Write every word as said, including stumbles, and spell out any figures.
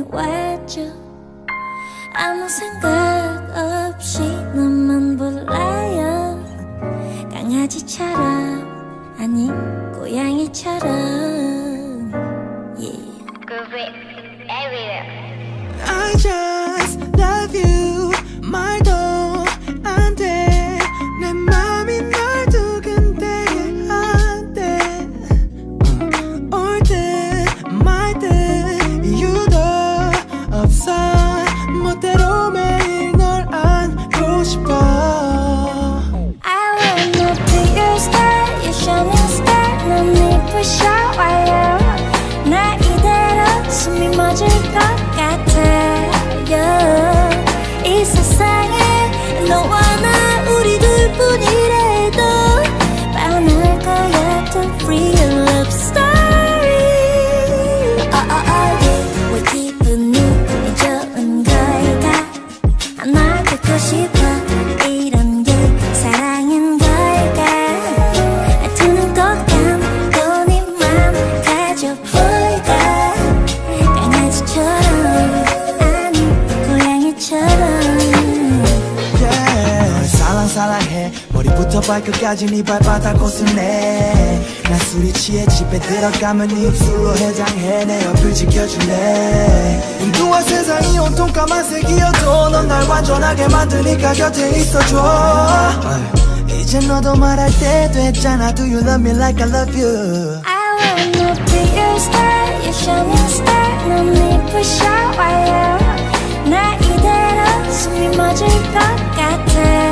와줘. 아무 생각 없이 너만 몰라요. 강아지처럼 아니 고양이처럼. Yeah. I just love you. 말도 안 돼. 내 맘이 널 두근대게 한대. 올 듯 말 듯 이유도 없어. 멋대로 매일 널 안고 싶어. I wanna be your star, your shining star. 넌 이쁘셔와요. 나 이대로 숨이 멎을 것 같아요. 이 세상에 너와 나 우리 둘뿐이라도 반할 거야. To free a love story. Oh, oh, oh, yeah. 왜 기분이 좋은 걸까? 날 듣고 싶어. 이런 게 사랑인 걸까? 두 눈 꼭 감고 네 맘 가져볼까? 강아지처럼 아니 고양이처럼. Yeah. 살랑살랑해. 머리부터 발끝까지 네 발바닥 고스네. 난 술이 취해 집에 들어가면 네 입술로 해장해. 내 옆을 지켜줄래. 인도와 세상이 온통 까만색이어도 넌 날 완전하게 만드니까 곁에 있어줘. 이제 너도 말할 때 됐잖아. Do you love me like I love you? I wanna be your star, your shining star. 넌 이쁘셔와요. 나 이대로 숨이 멎을 것 같아.